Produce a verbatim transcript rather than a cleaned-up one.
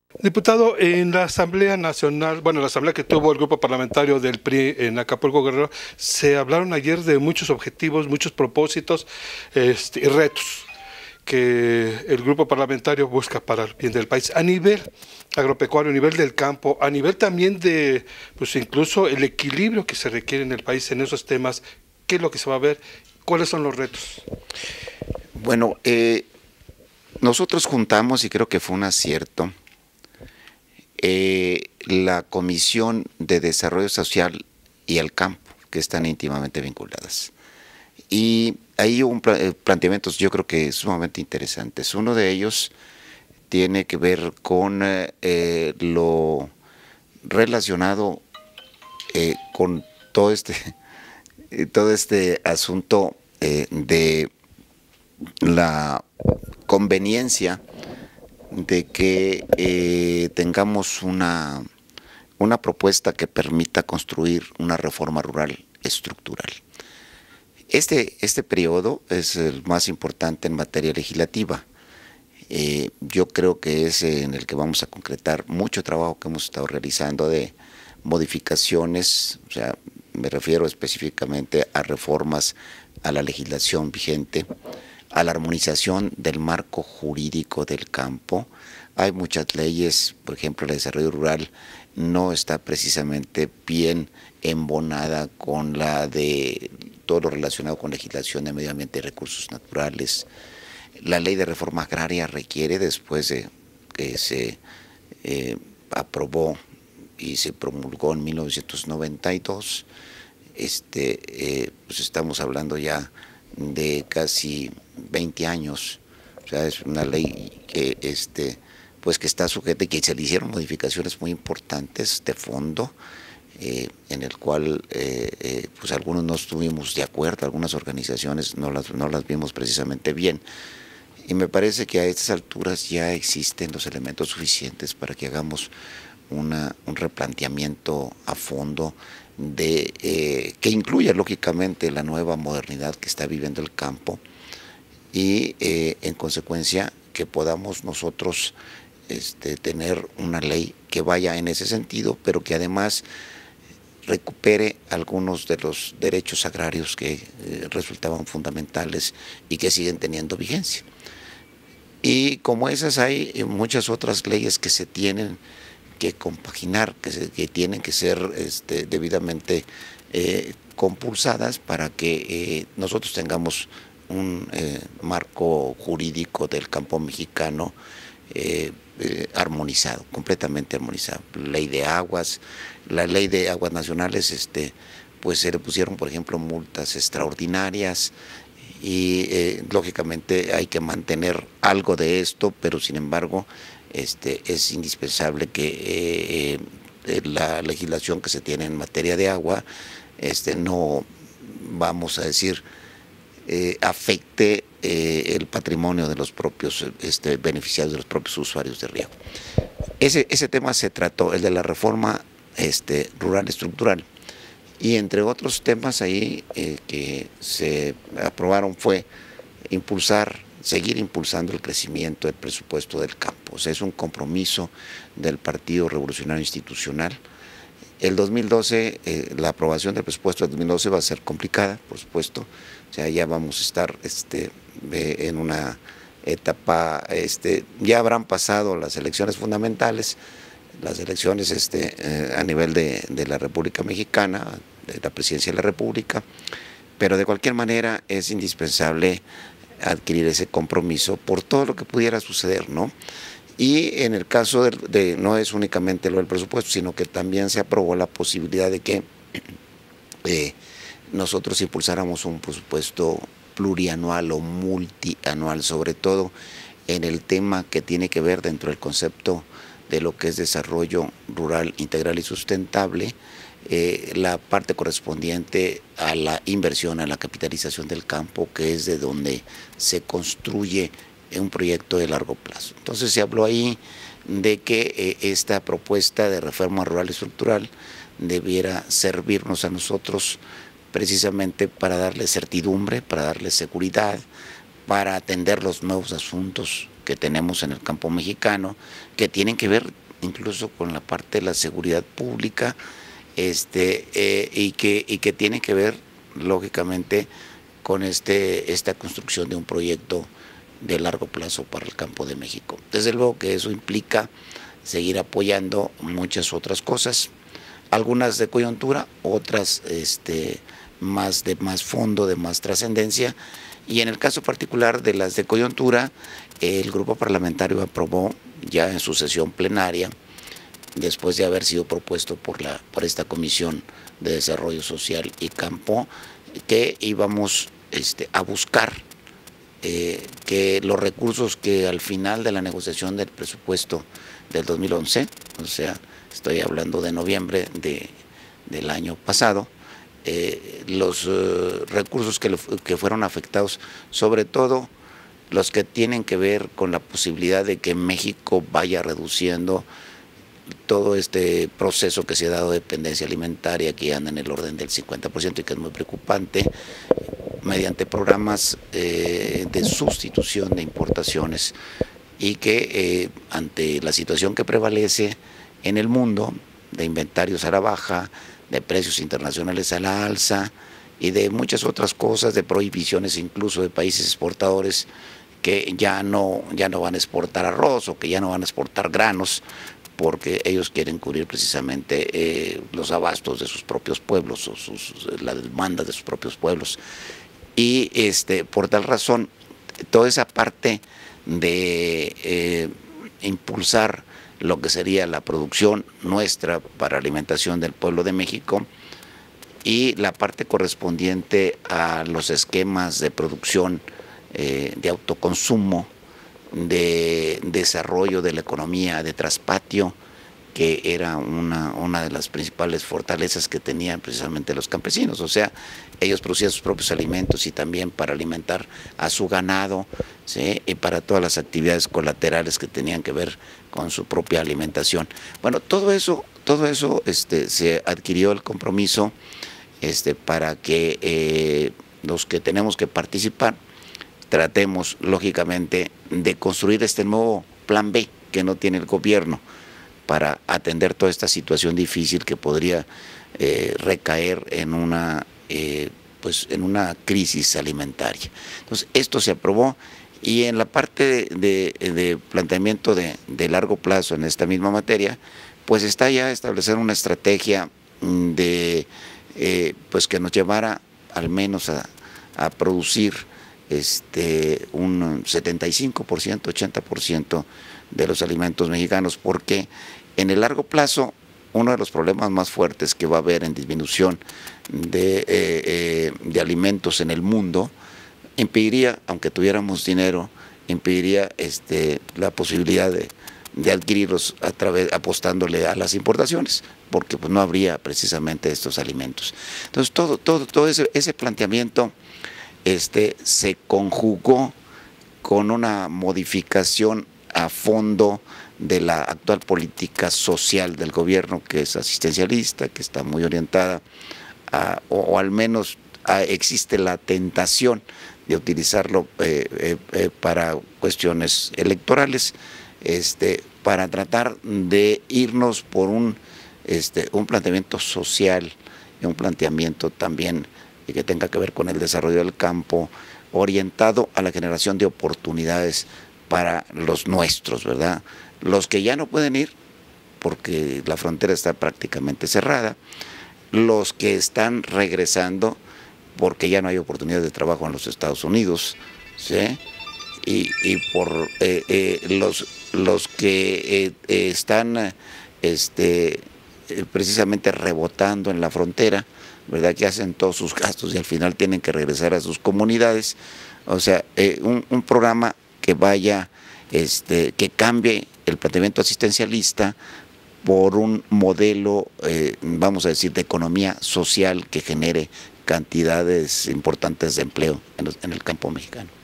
Diputado, en la Asamblea Nacional, bueno, la asamblea que tuvo el grupo parlamentario del P R I en Acapulco, Guerrero, se hablaron ayer de muchos objetivos, muchos propósitos este, y retos que el grupo parlamentario busca para el bien del país a nivel agropecuario, a nivel del campo, a nivel también de, pues incluso el equilibrio que se requiere en el país en esos temas. ¿Qué es lo que se va a ver? ¿Cuáles son los retos? Bueno, eh, nosotros juntamos, y creo que fue un acierto, eh, la Comisión de Desarrollo Social y el Campo, que están íntimamente vinculadas. Y ahí hubo un pla planteamientos yo creo que sumamente interesantes. Uno de ellos tiene que ver con eh, lo relacionado eh, con todo este, todo este asunto eh, de la conveniencia de que eh, tengamos una, una propuesta que permita construir una reforma rural estructural. Este, este periodo es el más importante en materia legislativa. Eh, yo creo que es en el que vamos a concretar mucho trabajo que hemos estado realizando de modificaciones, o sea, me refiero específicamente a reformas a la legislación vigente, a la armonización del marco jurídico del campo. Hay muchas leyes, por ejemplo, el desarrollo rural no está precisamente bien embonada con la de todo lo relacionado con legislación de medio ambiente y recursos naturales. La ley de reforma agraria requiere, después de que se eh, aprobó y se promulgó en mil novecientos noventa y dos, este, eh, pues estamos hablando ya de casi veinte años, o sea, es una ley que, este, pues que está sujeta y que se le hicieron modificaciones muy importantes de fondo, eh, en el cual eh, eh, pues algunos no estuvimos de acuerdo, algunas organizaciones no las, no las vimos precisamente bien. Y me parece que a estas alturas ya existen los elementos suficientes para que hagamos una, un replanteamiento a fondo de, eh, que incluya lógicamente la nueva modernidad que está viviendo el campo y eh, en consecuencia que podamos nosotros este, tener una ley que vaya en ese sentido, pero que además recupere algunos de los derechos agrarios que eh, resultaban fundamentales y que siguen teniendo vigencia. Y como esas hay muchas otras leyes que se tienen que compaginar, que, se, que tienen que ser este, debidamente eh, compulsadas para que eh, nosotros tengamos un eh, marco jurídico del campo mexicano eh, eh, armonizado, completamente armonizado. Ley de aguas, la ley de aguas nacionales, este, pues se le pusieron, por ejemplo, multas extraordinarias, y eh, lógicamente hay que mantener algo de esto, pero sin embargo este, es indispensable que eh, la legislación que se tiene en materia de agua este, no, vamos a decir, eh, afecte eh, el patrimonio de los propios este, beneficiarios, de los propios usuarios de riego. Ese, ese tema se trató, el de la reforma este, rural estructural. Y entre otros temas ahí eh, que se aprobaron fue impulsar, seguir impulsando el crecimiento del presupuesto del campo. O sea, es un compromiso del Partido Revolucionario Institucional. El dos mil doce, eh, la aprobación del presupuesto del dos mil doce va a ser complicada, por supuesto. O sea, ya vamos a estar este, eh, en una etapa, este, ya habrán pasado las elecciones fundamentales, las elecciones este, eh, a nivel de, de la República Mexicana, de la Presidencia de la República, pero de cualquier manera es indispensable adquirir ese compromiso por todo lo que pudiera suceder, ¿no? Y en el caso de, de no es únicamente lo del presupuesto, sino que también se aprobó la posibilidad de que eh, nosotros impulsáramos un presupuesto plurianual o multianual, sobre todo en el tema que tiene que ver dentro del concepto de lo que es desarrollo rural integral y sustentable, eh, la parte correspondiente a la inversión, a la capitalización del campo, que es de donde se construye un proyecto de largo plazo. Entonces se habló ahí de que eh, esta propuesta de reforma rural estructural debiera servirnos a nosotros precisamente para darle certidumbre, para darle seguridad, para atender los nuevos asuntos que tenemos en el campo mexicano, que tienen que ver incluso con la parte de la seguridad pública, este, eh, y, que, y que tienen que ver, lógicamente, con este, esta construcción de un proyecto de largo plazo para el campo de México. Desde luego que eso implica seguir apoyando muchas otras cosas, algunas de coyuntura, otras este, más de más fondo, de más trascendencia, y en el caso particular de las de coyuntura, el grupo parlamentario aprobó ya en su sesión plenaria, después de haber sido propuesto por, la, por esta Comisión de Desarrollo Social y Campo, que íbamos este, a buscar eh, que los recursos que al final de la negociación del presupuesto del dos mil once, o sea, estoy hablando de noviembre de, del año pasado, eh, los eh, recursos que, que fueron afectados, sobre todo los que tienen que ver con la posibilidad de que México vaya reduciendo todo este proceso que se ha dado de dependencia alimentaria, que anda en el orden del cincuenta por ciento y que es muy preocupante, mediante programas eh, de sustitución de importaciones, y que eh, ante la situación que prevalece en el mundo, de inventarios a la baja, de precios internacionales a la alza y de muchas otras cosas, de prohibiciones incluso de países exportadores que ya no, ya no van a exportar arroz o que ya no van a exportar granos, porque ellos quieren cubrir precisamente eh, los abastos de sus propios pueblos o sus, la demanda de sus propios pueblos. Y este, por tal razón, toda esa parte de eh, impulsar lo que sería la producción nuestra para alimentación del pueblo de México y la parte correspondiente a los esquemas de producción eh, de autoconsumo, de desarrollo de la economía de traspatio, que era una, una de las principales fortalezas que tenían precisamente los campesinos. O sea, ellos producían sus propios alimentos y también para alimentar a su ganado, ¿sí? Y para todas las actividades colaterales que tenían que ver con su propia alimentación. Bueno, todo eso, todo eso este, se adquirió el compromiso este, para que eh, los que tenemos que participar tratemos, lógicamente, de construir este nuevo plan B que no tiene el gobierno para atender toda esta situación difícil que podría eh, recaer en una, eh, pues, en una crisis alimentaria. Entonces, esto se aprobó y en la parte de, de, de planteamiento de, de largo plazo en esta misma materia, pues está ya establecer una estrategia de, eh, pues que nos llevara al menos a, a producir Este, un setenta y cinco por ciento, ochenta por ciento de los alimentos mexicanos, porque en el largo plazo uno de los problemas más fuertes que va a haber en disminución de, eh, eh, de alimentos en el mundo impediría, aunque tuviéramos dinero, impediría este, la posibilidad de, de adquirirlos a través, apostándole a las importaciones, porque pues, no habría precisamente estos alimentos. Entonces todo, todo, todo ese, ese planteamiento Este, se conjugó con una modificación a fondo de la actual política social del gobierno, que es asistencialista, que está muy orientada, a, o, o al menos a, existe la tentación de utilizarlo eh, eh, eh, para cuestiones electorales, este, para tratar de irnos por un, este, un planteamiento social y un planteamiento también y que tenga que ver con el desarrollo del campo, orientado a la generación de oportunidades para los nuestros, ¿verdad? Los que ya no pueden ir, porque la frontera está prácticamente cerrada, los que están regresando, porque ya no hay oportunidades de trabajo en los Estados Unidos, ¿sí? Y, y por eh, eh, los, los que eh, están este, precisamente rebotando en la frontera, ¿verdad? Que hacen todos sus gastos y al final tienen que regresar a sus comunidades. O sea, eh, un, un programa que vaya, este, que cambie el planteamiento asistencialista por un modelo, eh, vamos a decir, de economía social que genere cantidades importantes de empleo en, los, en el campo mexicano.